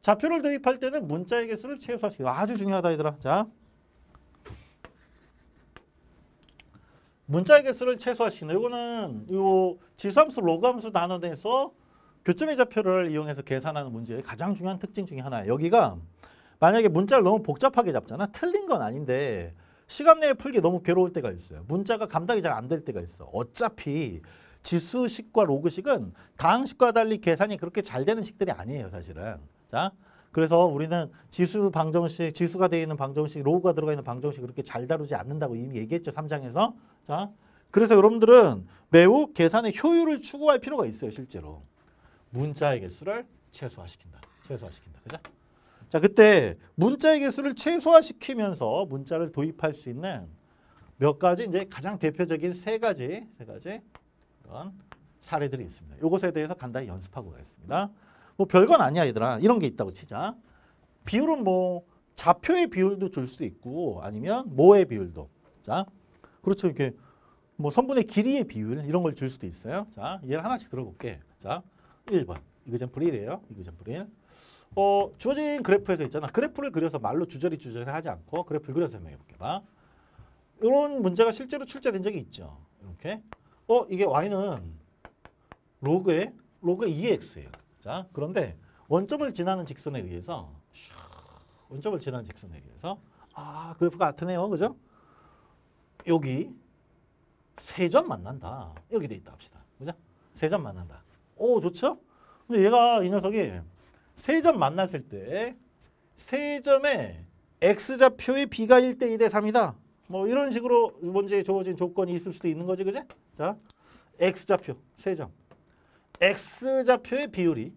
좌표를 도입할 때는 문자의 개수를 최소화시키고 아주 중요하다 얘들아. 자, 문자의 개수를 최소화시키는 이거는 요 지수함수 로그함수 나눠내서 교점의 좌표를 이용해서 계산하는 문제의 가장 중요한 특징 중에 하나예요. 여기가 만약에 문자를 너무 복잡하게 잡잖아. 틀린 건 아닌데 시간 내에 풀기 너무 괴로울 때가 있어요. 문자가 감당이 잘 안 될 때가 있어. 어차피 지수식과 로그식은 다항식과 달리 계산이 그렇게 잘 되는 식들이 아니에요, 사실은. 자, 그래서 우리는 지수 방정식, 지수가 되어 있는 방정식, 로그가 들어가 있는 방정식 그렇게 잘 다루지 않는다고 이미 얘기했죠, 3장에서. 자, 그래서 여러분들은 매우 계산의 효율을 추구할 필요가 있어요, 실제로. 문자의 개수를 최소화시킨다. 최소화시킨다. 그죠? 자, 그때 문자의 개수를 최소화시키면서 문자를 도입할 수 있는 몇 가지 이제 가장 대표적인 세 가지 그런 사례들이 있습니다. 이것에 대해서 간단히 연습하고 가겠습니다. 뭐 별건 아니야, 얘들아. 이런 게 있다고 치자. 비율은 뭐 좌표의 비율도 줄 수도 있고 아니면 모의 비율도. 자, 그렇죠. 이렇게 뭐 선분의 길이의 비율 이런 걸 줄 수도 있어요. 자, 얘를 하나씩 들어볼게. 자, 1번. 이그젠플 1이에요. 이그젠플 1. 주어진 그래프에서 있잖아. 그래프를 그려서 말로 주저리 하지 않고 그래프를 그려서 설명해 볼게. 봐. 이런 문제가 실제로 출제된 적이 있죠. 이렇게. 이게 y는 로그 2x예요. 자, 그런데 원점을 지나는 직선에 의해서 그래프가 같으네요. 그죠? 여기 세 점 만난다. 이렇게 돼 있다 합시다. 그죠? 세 점 만난다. 오, 좋죠? 근데 얘가 이 녀석이 세 점 만났을 때 세 점의 x좌표의 b가 1대 2대 3이다. 뭐 이런 식으로 문제에 주어진 조건이 있을 수도 있는 거지, 그지? 자, x좌표 세 점. x좌표의 비율이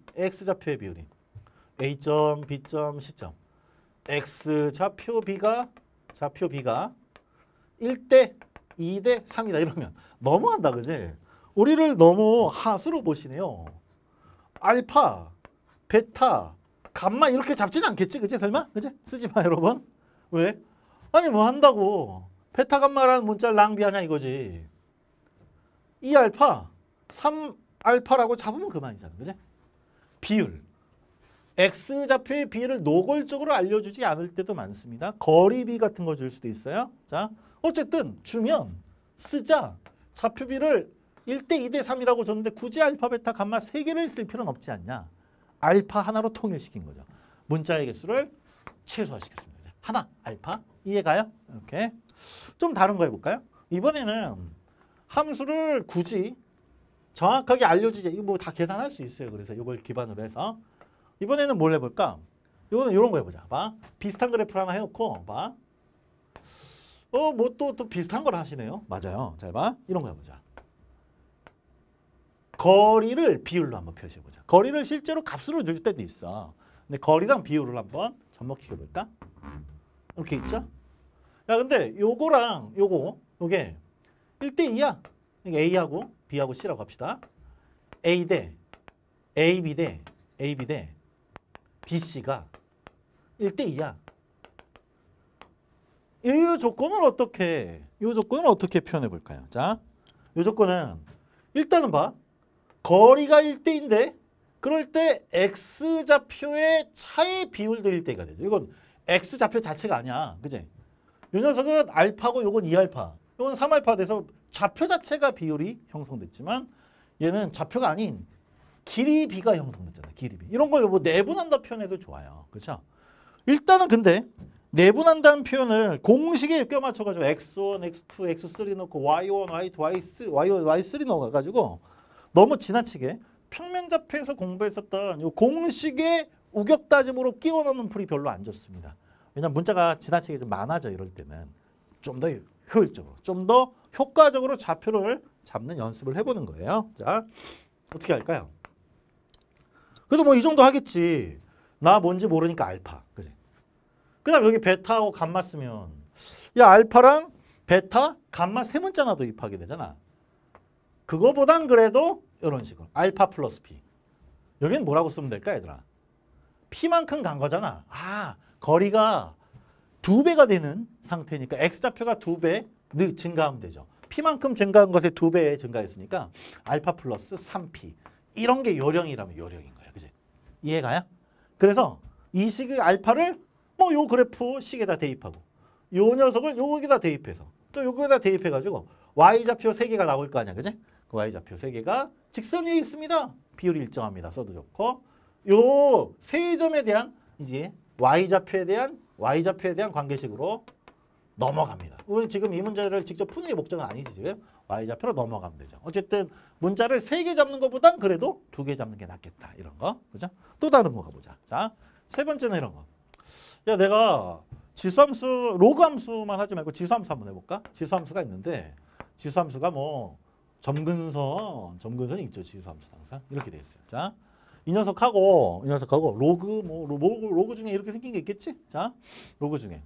a점, b점, c점. x좌표 b가 1대 2대 3이다 이러면 너무한다, 그지? 우리를 너무 하수로 보시네요. 알파, 베타, 감마 이렇게 잡지는 않겠지, 그지? 설마? 그지? 쓰지 마, 여러분. 왜? 아니 뭐 한다고 베타 감마라는 문자를 낭비하냐 이거지. 2알파, 3알파라고 잡으면 그만이잖아, 그지? 비율. x좌표의 비율을 노골적으로 알려주지 않을 때도 많습니다. 거리비 같은 거 줄 수도 있어요. 자, 어쨌든 주면 쓰자. 좌표비를 1대 2대 3이라고 줬는데 굳이 알파, 베타, 감마 3개를 쓸 필요는 없지 않냐. 알파 하나로 통일시킨 거죠. 문자의 개수를 최소화시켰습니다. 하나, 알파. 이해가요? 이렇게. 좀 다른 거 해볼까요? 이번에는 함수를 굳이 정확하게 알려주지. 이거 뭐 다 계산할 수 있어요. 그래서 이걸 기반으로 해서. 이번에는 뭘 해볼까? 이거는 이런 거 해보자. 봐. 비슷한 그래프를 하나 해놓고, 봐. 뭐 또 비슷한 걸 하시네요. 맞아요. 잘 봐. 이런 거 해보자. 거리를 비율로 한번 표시해보자. 거리를 실제로 값으로 줄 때도 있어. 근데 거리랑 비율을 한번 접목시켜볼까? 이렇게 있죠? 야, 근데 요거랑 요게 1대 2야. A하고 B하고 C라고 합시다. A 대 AB 대 BC가 1대 2야. 이 조건을 어떻게 표현해 볼까요? 자, 이 조건은 일단은 봐. 거리가 1대2인데 그럴 때 x좌표의 차의 비율도 1대2가 되죠. 이건 x좌표 자체가 아니야. 그지? 이 녀석은 알파고 요건 2알파. 요건 3알파 돼서 좌표 자체가 비율이 형성됐지만 얘는 좌표가 아닌 길이 비가 형성됐잖아. 길이 비. 이런 걸 뭐 내분한다 표현해도 좋아요. 그렇죠? 일단은 근데 내분한다는 표현을 공식에 껴맞춰가지고 x1, x2, x3 넣고 y1, y2, y3 넣어가지고 너무 지나치게 평면좌표에서 공부했었던 이 공식의 우격다짐으로 끼워 넣는 풀이 별로 안 좋습니다. 왜냐하면 문자가 지나치게 좀 많아져. 이럴 때는 좀 더 효율적으로, 좀 더 효과적으로 좌표를 잡는 연습을 해보는 거예요. 자, 어떻게 할까요? 그래도 뭐 이 정도 하겠지. 나 뭔지 모르니까 알파. 그지? 그 다음 여기 베타하고 감마 쓰면 야, 알파랑 베타, 감마 세 문자나 도입하게 되잖아. 그거보단 그래도 이런 식으로 알파 플러스 P. 여기는 뭐라고 쓰면 될까, 얘들아? P만큼 간 거잖아. 아, 거리가 2배가 되는 상태니까 x좌표가 2배 증가하면 되죠. P만큼 증가한 것에 2배 증가했으니까 알파 플러스 3P. 이런 게 요령이라면 요령인 거야. 그지? 이해가요? 그래서 이 식의 알파를 뭐 요 그래프 식에다 대입하고 요 녀석을 여기다 대입해서 또 여기다 대입해가지고 y좌표 3개가 나올 거 아니야. 그지? 그 y좌표 3개가 직선 위에 있습니다. 비율이 일정합니다. 써도 좋고 요 세 점에 대한 이제 y좌표에 대한 관계식으로 넘어갑니다. 우리 지금 이 문제를 직접 푸는 게 목적은 아니지. 지금 y좌표로 넘어가면 되죠. 어쨌든 문자를 3개 잡는 것보단 그래도 2개 잡는 게 낫겠다. 이런 거. 그죠? 또 다른 거 가보자. 자, 세 번째는 이런 거. 야, 내가 지수함수, 로그 함수만 하지 말고 지수함수 한번 해볼까? 지수함수가 있는데 지수함수가 뭐 점근선이 있죠. 지수함수 항상 이렇게 돼 있어요. 자, 이 녀석하고 로그 중에 이렇게 생긴 게 있겠지? 자, 로그 중에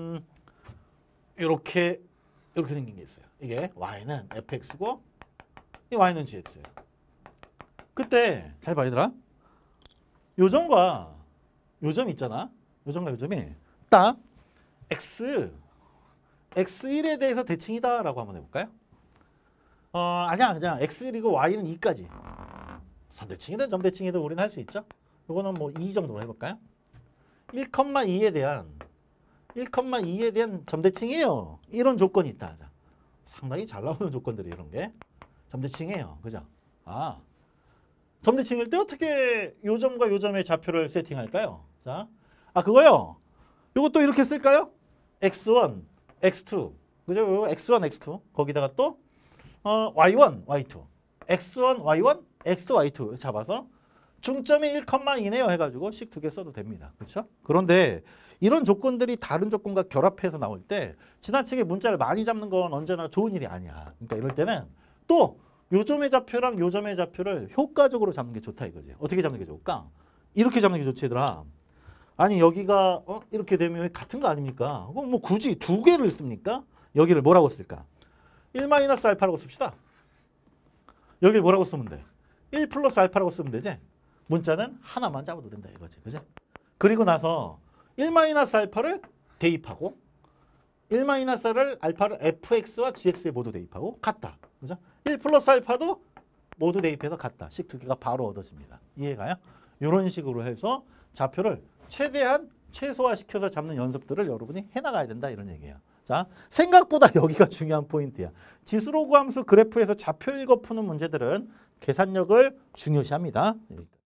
이렇게 생긴 게 있어요. 이게 y는 fx고 이 y는 gx예요. 그때 잘 봐 얘들아. 요점과 요점이 있잖아. 요점과 요점이 딱 x1에 대해서 대칭이다라고 한번 해볼까요? 아니야 그냥 x1이고 y는 2까지. 선대칭이든 점대칭이든 우리는 할 수 있죠. 이거는 뭐 2 정도로 해볼까요? 1,2에 대한 점대칭이에요. 이런 조건이 있다. 상당히 잘 나오는 조건들이 이런 게 점대칭이에요. 그죠? 점대칭일 때 어떻게 요점과 요점의 좌표를 세팅할까요? 자, 그거요. 이것도 이렇게 쓸까요? x1, x2. 그죠? x1, x2. 거기다가 또 y1, y2. x1, y1, x2, y2 잡아서 중점이 1,2네요 해가지고 식 2개 써도 됩니다. 그렇죠? 그런데 이런 조건들이 다른 조건과 결합해서 나올 때 지나치게 문자를 많이 잡는 건 언제나 좋은 일이 아니야. 그러니까 이럴 때는 또 요점의 좌표랑 요점의 좌표를 효과적으로 잡는 게 좋다 이거지. 어떻게 잡는 게 좋을까? 이렇게 잡는 게 좋지 얘들아. 아니 여기가 이렇게 되면 같은 거 아닙니까? 그럼 뭐 굳이 2개를 씁니까? 여기를 뭐라고 쓸까? 1-알파라고 씁시다. 여기를 뭐라고 쓰면 돼? 1 플러스 알파라고 쓰면 되지? 문자는 하나만 잡아도 된다 이거지. 그지? 그리고 나서 1-알파를 대입하고 1-알파를 fx와 gx에 모두 대입하고 같다. 그죠? 1 플러스 알파도 모두 대입해서 같다. 식 2개가 바로 얻어집니다. 이해가요? 이런 식으로 해서 좌표를 최대한 최소화시켜서 잡는 연습들을 여러분이 해나가야 된다 이런 얘기예요. 자, 생각보다 여기가 중요한 포인트야. 지수로그 함수 그래프에서 좌표 읽어 푸는 문제들은 계산력을 중요시합니다.